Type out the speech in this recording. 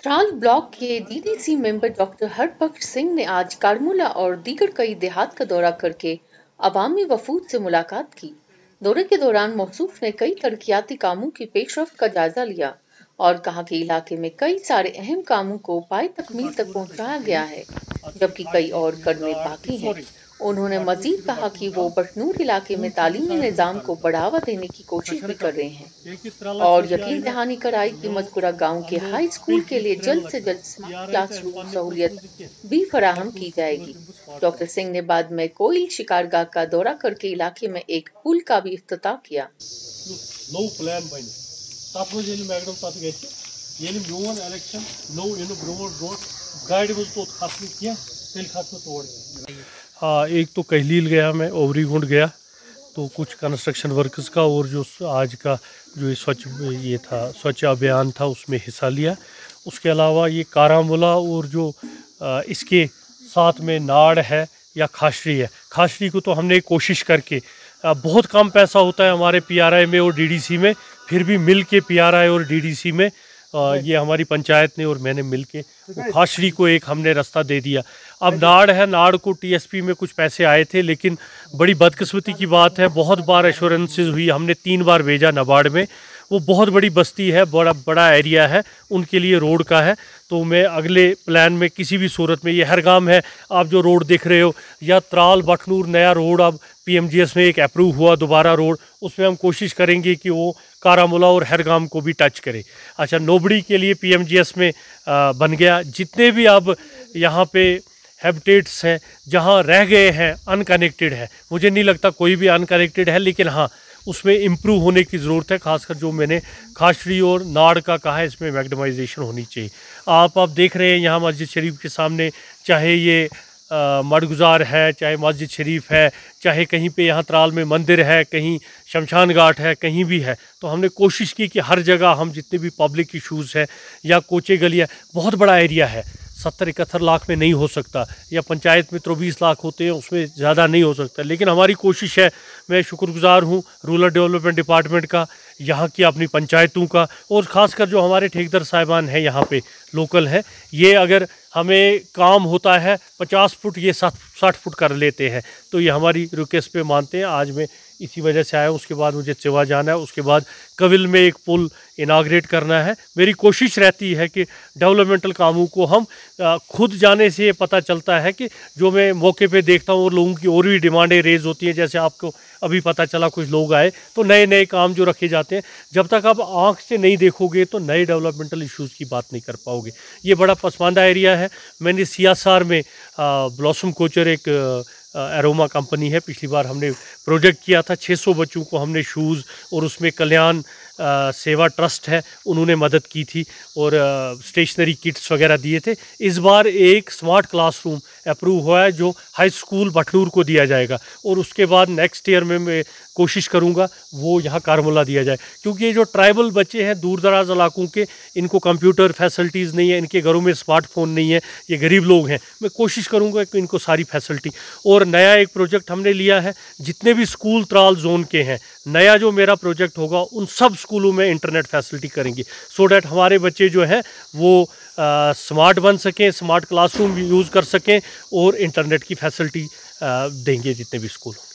ट्राल block के DDC member doctor Harbakhsh Singh ने आज कारमुला और दीगर कई देहात का दौरा करके अवामी वफूद से मुलाकात की। दौरे के दौरान मौसूफ ने कई तरक्याती कामों की पेशरफ्त का जायजा लिया और कहा कि इलाके में कई सारे अहम कामों को पाए तकमील तक पहुंचाया गया है, जबकि कई और करने बाकी हैं। उन्होंने मजीद कहा कि वो बटनूर इलाके में तालीमी निज़ाम को बढ़ावा देने की कोशिश भी कर रहे हैं और यकीन दहानी कराई कि मज़कूरा गांव के हाई स्कूल के लिए जल्द से जल्द स्मार्ट क्लासरूम सहूलियत भी फराहम की जाएगी। डॉक्टर सिंह ने बाद में कोयल शिकारगाह का दौरा करके इलाके में एक पुल का भी इफ्तिताह किया। एक तो कहलील गया, मैं ओवरीगुंड गया, तो कुछ कंस्ट्रक्शन वर्कर्स का और जो आज का जो स्वच्छ अभियान था उसमें हिस्सा लिया। उसके अलावा ये कारामुला और जो इसके साथ में नाड़ है या खाशरी है, खाशरी को तो हमने कोशिश करके बहुत कम पैसा होता है हमारे पीआरआई में और डीडीसी में, फिर भी मिल के पीआरआई और डीडीसी में ये हमारी पंचायत ने और मैंने मिल के खाशरी को एक हमने रास्ता दे दिया। अब नाड़ है, नाड़ को टीएसपी में कुछ पैसे आए थे, लेकिन बड़ी बदकिस्मती की बात है, बहुत बार एश्योरेंसेस हुई, हमने 3 बार भेजा नाबार्ड में। वो बहुत बड़ी बस्ती है, बड़ा एरिया है, उनके लिए रोड का है। तो मैं अगले प्लान में किसी भी सूरत में, ये हरगाम है आप जो रोड देख रहे हो, या त्राल बटनूर नया रोड अब पीएमजीएस में एक अप्रूव हुआ दोबारा रोड, उसमें हम कोशिश करेंगे कि वो कारामुला और हरगाम को भी टच करे। अच्छा, नोबड़ी के लिए पीएमजीएस में बन गया। जितने भी अब यहाँ पे हैबिटेट्स हैं जहाँ रह गए हैं अनकनेक्टेड है, मुझे नहीं लगता कोई भी अनकनेक्टेड है, लेकिन हाँ उसमें इम्प्रूव होने की ज़रूरत है। खासकर जो मैंने खाशरी और नाड़ का कहा है, इसमें मैग्डमाइजेशन होनी चाहिए। आप देख रहे हैं यहाँ मस्जिद शरीफ के सामने, चाहे ये मडगुजार है, चाहे मस्जिद शरीफ है, चाहे कहीं पे यहाँ त्राल में मंदिर है, कहीं शमशान घाट है, कहीं भी है, तो हमने कोशिश की कि हर जगह हम जितने भी पब्लिक इशूज़ है या कोचे गलियाँ, बहुत बड़ा एरिया है, 70-71 लाख में नहीं हो सकता, या पंचायत में 23 लाख होते हैं, उसमें ज़्यादा नहीं हो सकता, लेकिन हमारी कोशिश है। मैं शुक्रगुजार हूँ रूरल डेवलपमेंट डिपार्टमेंट का, यहाँ की अपनी पंचायतों का, और ख़ासकर जो हमारे ठेकेदार साहिबान हैं यहाँ पे लोकल हैं, ये अगर हमें काम होता है 50 फुट, ये 60 फुट कर लेते हैं, तो ये हमारी रिक्वेस्ट पे मानते हैं। आज मैं इसी वजह से आया, उसके बाद मुझे चिवा जाना है, उसके बाद कविल में एक पुल इनाग्रेट करना है। मेरी कोशिश रहती है कि डेवलपमेंटल कामों को हम खुद जाने से ये पता चलता है कि जो मैं मौके पे देखता हूँ और लोगों की और भी डिमांडें रेज होती हैं, जैसे आपको अभी पता चला कुछ लोग आए तो नए नए काम जो रखे जाते हैं, जब तक आप आँख से नहीं देखोगे तो नए डेवलपमेंटल इश्यूज़ की बात नहीं कर पाओगे। ये बड़ा पसमानदा एरिया है। मैंने सियासार में ब्लॉसम कोचर एक एरोमा कंपनी है, पिछली बार हमने प्रोजेक्ट किया था, 600 बच्चों को हमने शूज़, और उसमें कल्याण सेवा ट्रस्ट है उन्होंने मदद की थी और स्टेशनरी किट्स वगैरह दिए थे। इस बार एक स्मार्ट क्लासरूम अप्रूव हुआ है जो हाई स्कूल बटनूर को दिया जाएगा, और उसके बाद नेक्स्ट ईयर में मैं कोशिश करूंगा वो यहाँ कारमुला दिया जाए, क्योंकि ये जो ट्राइबल बच्चे हैं दूर दराज इलाकों के, इनको कंप्यूटर फैसिलिटीज़ नहीं है, इनके घरों में स्मार्टफोन नहीं है, ये गरीब लोग हैं। मैं कोशिश करूँगा कि इनको सारी फैसिलिटी, और नया एक प्रोजेक्ट हमने लिया है, जितने भी स्कूल त्राल जोन के हैं, नया जो मेरा प्रोजेक्ट होगा उन सब स्कूलों में इंटरनेट फैसिलिटी करेंगे, सो डैट हमारे बच्चे जो हैं वो स्मार्ट बन सकें, स्मार्ट क्लासरूम यूज़ कर सकें और इंटरनेट की फैसिलिटी देंगे जितने भी स्कूल।